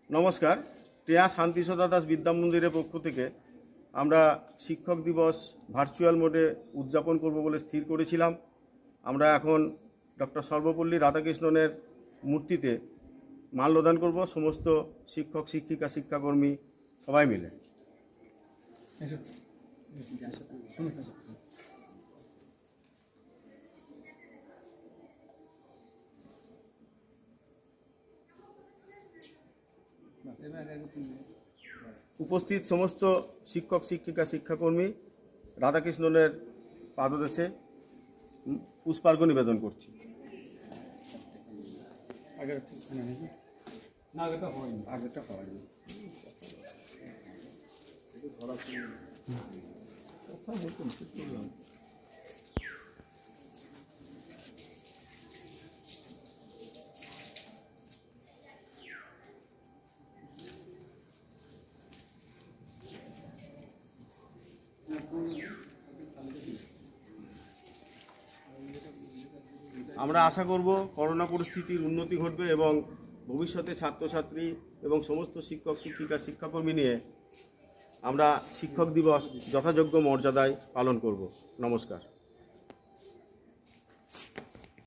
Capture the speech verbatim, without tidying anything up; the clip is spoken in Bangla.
নমস্কার। টেয়া শান্তিসদা দাস বিদ্যা মন্দিরের পক্ষ থেকে আমরা শিক্ষক দিবস ভার্চুয়াল মোডে উদযাপন করব বলে স্থির করেছিলাম। আমরা এখন ডক্টর সর্বপল্লী রাধাকৃষ্ণনের মূর্তিতে মাল্যদান করব, সমস্ত শিক্ষক শিক্ষিকা শিক্ষাকর্মী সবাই মিলে। উপস্থিত সমস্ত শিক্ষক শিক্ষিকা শিক্ষাকর্মী রাধাকৃষ্ণনের পাদদেশে পুষ্পার্ঘ্য নিবেদন করছি। আমরা আশা করব করোনা পরিস্থিতির উন্নতি ঘটবে এবং ভবিষ্যতে ছাত্রছাত্রী এবং সমস্ত শিক্ষক শিক্ষিকা শিক্ষাকর্মী নিয়ে আমরা শিক্ষক দিবস যথাযোগ্য মর্যাদায় পালন করব। নমস্কার।